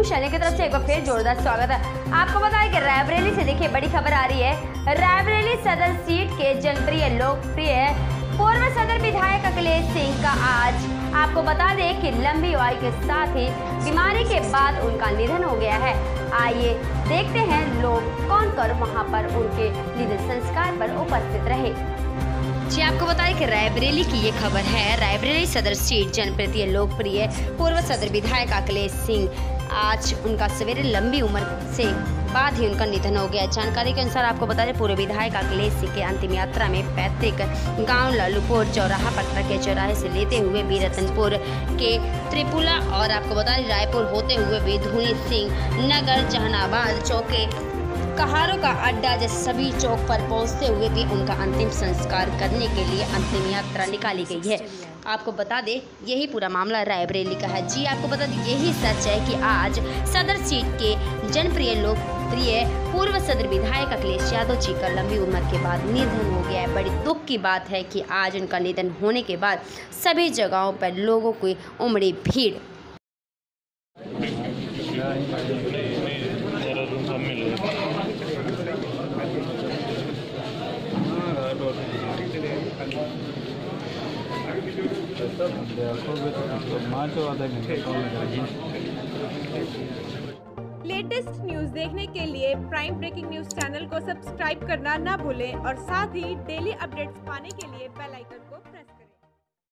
News channel की तरफ से एक बार फिर जोरदार स्वागत है। आपको बताएं कि रायबरेली से देखिए बड़ी खबर आ रही है। रायबरेली सदर सीट के जनप्रिय लोकप्रिय पूर्व सदर विधायक अखिलेश सिंह का आज आपको बता दें कि लंबी आयु के साथ ही बीमारी के बाद उनका निधन हो गया है। आइए देखते हैं लोग कौन कर वहां पर उनके निधन संस्कार पर उपस्थित रहे। जी आपको बताएं कि रायबरेली की ये खबर है। रायबरेली सदर सीट जनप्रिय लोकप्रिय पूर्व सदर विधायक अखिलेश सिंह आज उनका सवेरे लंबी उम्र से बाद ही उनका निधन हो गया। जानकारी के अनुसार आपको बता दें पूर्व विधायक अखिलेश सिंह के अंतिम यात्रा में पैतृक गांव लालूपुर चौराहा पटना के चौराहे से लेते हुए बीरतनपुर के त्रिपुला और आपको बता दें रायपुर होते हुए विधुनी सिंह नगर जहानाबाद चौके कहारों का अड्डा जैसे सभी चौक पर पहुंचते हुए भी उनका अंतिम संस्कार करने के लिए अंतिम यात्रा निकाली गई है। आपको बता दें यही पूरा मामला रायबरेली का है। जी आपको बता दें यही सच है कि आज सदर सीट के जनप्रिय लोकप्रिय पूर्व सदर विधायक अखिलेश यादव जी का लंबी उम्र के बाद निधन हो गया है। बड़ी दुख की बात है कि आज उनका निधन होने के बाद सभी जगहों पर लोगों की उमड़ी भीड़। लेटेस्ट न्यूज देखने के लिए प्राइम ब्रेकिंग न्यूज चैनल को सब्सक्राइब करना ना भूलें और साथ ही डेली अपडेट्स पाने के लिए बेल आइकन को प्रेस